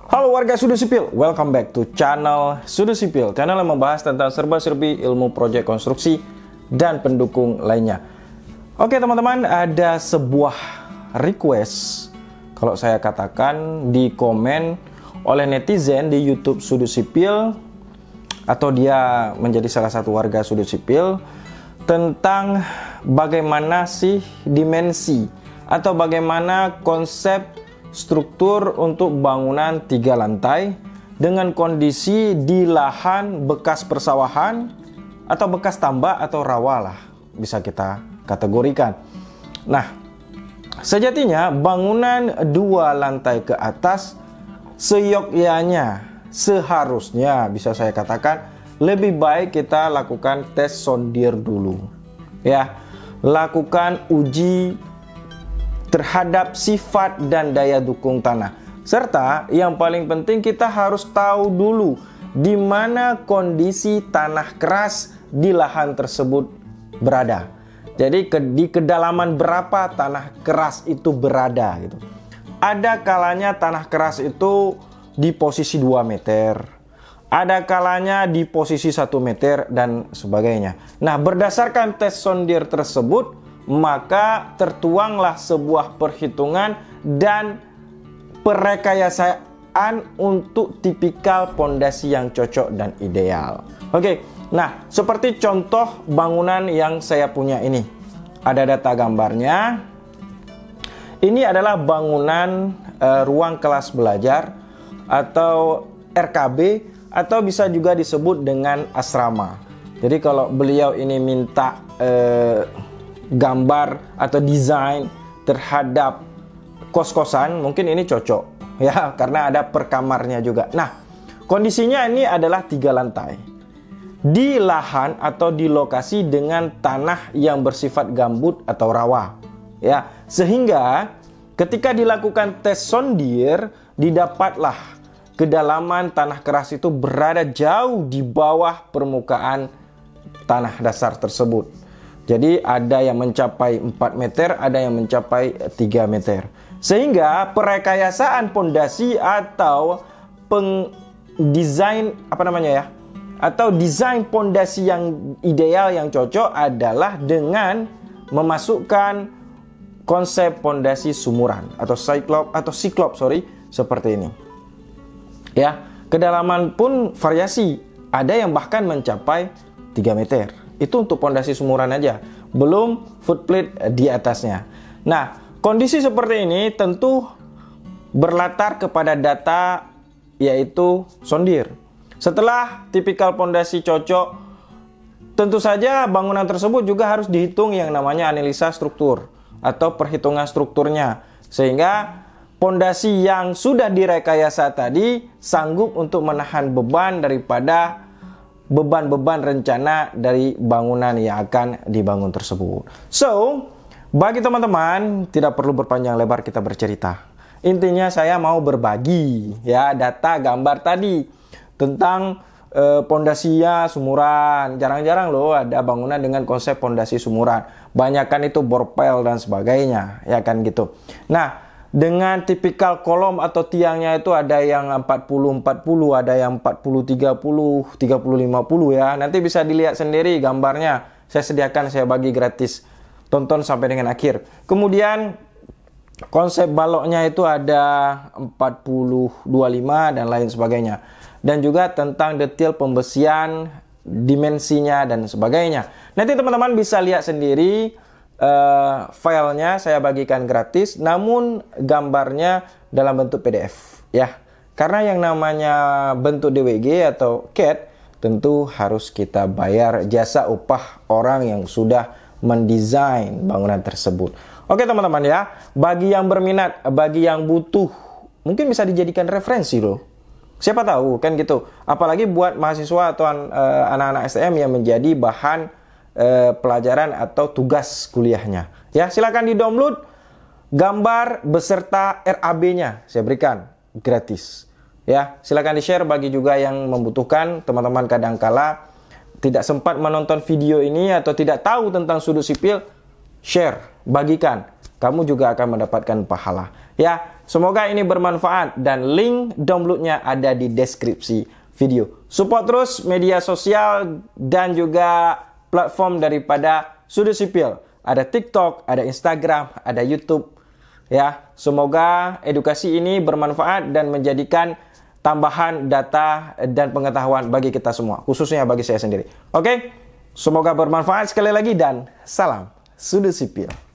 Halo warga Sudut Sipil, welcome back to channel Sudut Sipil, channel yang membahas tentang serba-serbi ilmu proyek konstruksi dan pendukung lainnya. Oke teman-teman, ada sebuah request, kalau saya katakan di komen oleh netizen di YouTube Sudut Sipil, atau dia menjadi salah satu warga Sudut Sipil, tentang bagaimana sih dimensi atau bagaimana konsep struktur untuk bangunan 3 lantai dengan kondisi di lahan bekas persawahan atau bekas tambak atau rawa lah bisa kita kategorikan. Nah, sejatinya bangunan 2 lantai ke atas seyogyanya, seharusnya bisa saya katakan lebih baik kita lakukan tes sondir dulu. Ya, lakukan uji terhadap sifat dan daya dukung tanah. Serta yang paling penting kita harus tahu dulu di mana kondisi tanah keras di lahan tersebut berada. Jadi di kedalaman berapa tanah keras itu berada gitu. Ada kalanya tanah keras itu di posisi 2 meter. Ada kalanya di posisi 1 meter dan sebagainya. Nah, berdasarkan tes sondir tersebut maka tertuanglah sebuah perhitungan dan perekayasaan untuk tipikal pondasi yang cocok dan ideal. Oke, nah seperti contoh bangunan yang saya punya ini. Ada data gambarnya. Ini adalah bangunan ruang kelas belajar atau RKB atau bisa juga disebut dengan asrama. Jadi kalau beliau ini minta gambar atau desain terhadap kos-kosan, mungkin ini cocok ya, karena ada per kamarnya juga. Nah, kondisinya ini adalah 3 lantai di lahan atau di lokasi dengan tanah yang bersifat gambut atau rawa ya, sehingga ketika dilakukan tes sondir didapatlah kedalaman tanah keras itu berada jauh di bawah permukaan tanah dasar tersebut. Jadi ada yang mencapai 4 meter, ada yang mencapai 3 meter. Sehingga perekayasaan pondasi atau desain atau desain pondasi yang ideal yang cocok adalah dengan memasukkan konsep pondasi sumuran atau siklop seperti ini. Ya, kedalaman pun variasi. Ada yang bahkan mencapai 3 meter. Itu untuk pondasi sumuran aja, belum footplate di atasnya. Nah, kondisi seperti ini tentu berlatar kepada data yaitu sondir. Setelah tipikal pondasi cocok, tentu saja bangunan tersebut juga harus dihitung yang namanya analisa struktur atau perhitungan strukturnya, sehingga pondasi yang sudah direkayasa tadi sanggup untuk menahan beban daripada beban-beban rencana dari bangunan yang akan dibangun tersebut. So, bagi teman-teman tidak perlu berpanjang lebar kita bercerita. Intinya saya mau berbagi ya data gambar tadi tentang pondasinya sumuran. Jarang-jarang loh ada bangunan dengan konsep pondasi sumuran. Banyakan itu borpel dan sebagainya, ya kan gitu. Nah, dengan tipikal kolom atau tiangnya itu ada yang 40-40, ada yang 40-30, 30-50 ya. Nanti bisa dilihat sendiri gambarnya. Saya sediakan, saya bagi gratis. Tonton sampai dengan akhir. Kemudian konsep baloknya itu ada 40-25 dan lain sebagainya. Dan juga tentang detail pembesian, dimensinya dan sebagainya. Nanti teman-teman bisa lihat sendiri. Filenya saya bagikan gratis, namun gambarnya dalam bentuk PDF ya, karena yang namanya bentuk DWG atau CAD tentu harus kita bayar jasa upah orang yang sudah mendesain bangunan tersebut. Oke teman-teman ya, bagi yang berminat, bagi yang butuh, mungkin bisa dijadikan referensi loh, siapa tahu kan gitu, apalagi buat mahasiswa atau anak-anak STM yang menjadi bahan pelajaran atau tugas kuliahnya. Ya, silakan di-download gambar beserta RAB-nya saya berikan gratis. Ya, silakan di-share bagi juga yang membutuhkan. Teman-teman kadangkala tidak sempat menonton video ini atau tidak tahu tentang Sudut Sipil, share, bagikan. Kamu juga akan mendapatkan pahala. Ya, Semoga ini bermanfaat dan link downloadnya ada di deskripsi video. Support terus media sosial dan juga platform daripada Sudut Sipil. Ada TikTok, ada Instagram, ada YouTube. Ya, semoga edukasi ini bermanfaat dan menjadikan tambahan data dan pengetahuan bagi kita semua, khususnya bagi saya sendiri. Oke, semoga bermanfaat sekali lagi dan salam Sudut Sipil.